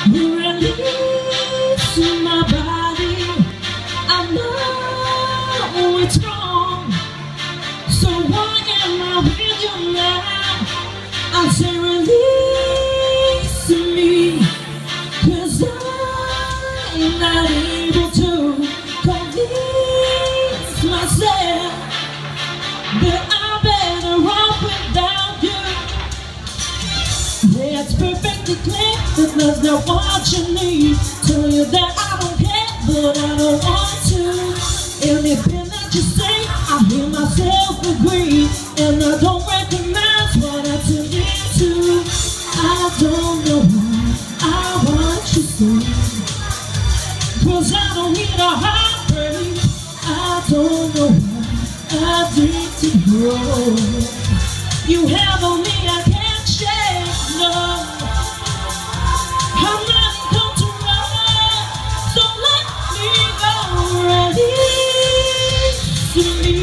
Release my body. I know it's wrong, so why am I with you now? I say release me, 'cause I'm not able to convince myself that I'm better off without you. Yeah, it's perfectly clear that love's not what you need. Tell you that I don't care, but I don't want to. Anything that you say, I hear myself agree, and I don't recognize what I turned into. I don't know why I want you so, 'cause I don't need a heartbreak. I don't know why I need to grow. You have on me, I can't shake, no. I'm not in control, so let me go. Release me,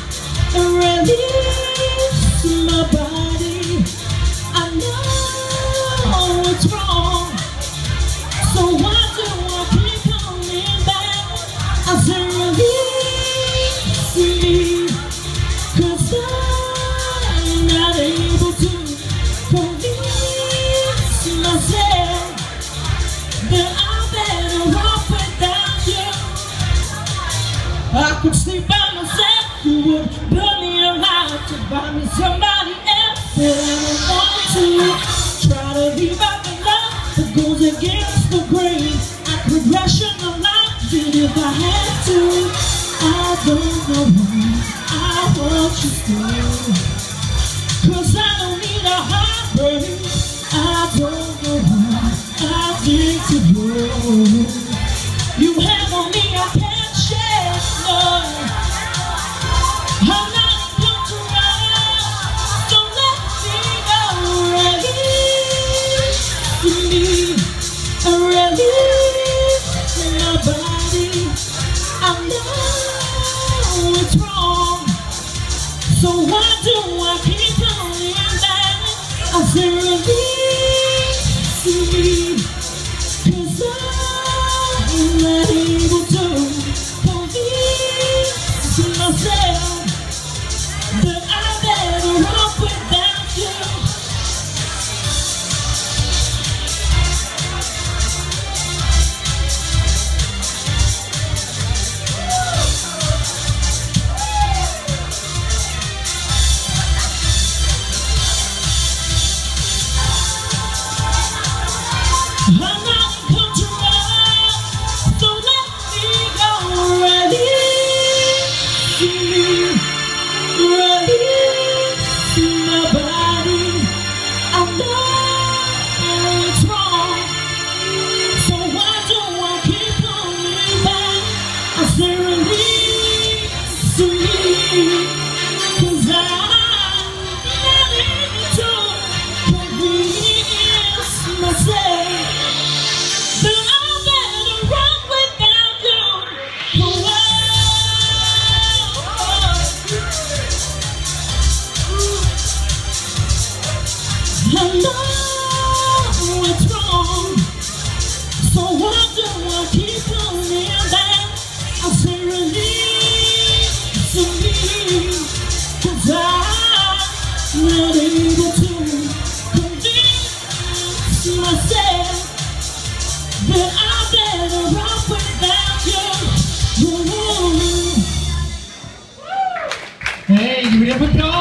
release my body. I know it's wrong, so why do I keep coming back? I say release me, 'cause I'm not able to convince myself that I'm better off without you. I could sleep by myself, you would burn me alive to find me somebody else, but I don't want to. Try to leave out the love that goes against the grain. I could rationalize it if I had to. I don't know why I want you still, 'cause I don't need a heartbreak. I don't know why I need to grow. You have on me, I can't share, no. I'm not in control, so let me go. Release me, release my body. I know it's wrong, so why do I keep coming back? I say release me, 'cause I'm not able to convince myself that I'm better off without you. I'm not in control, so let me go. Release me, release my body. I know it's wrong, so why do I keep coming back? I say release me, 'cause I'm not able to convince myself that I'm better off without you. Oh, I know it's wrong, so why do I keep coming back? I say release me, 'cause I'm not able to convince myself that I'm better off without you. Hey, give me a applause.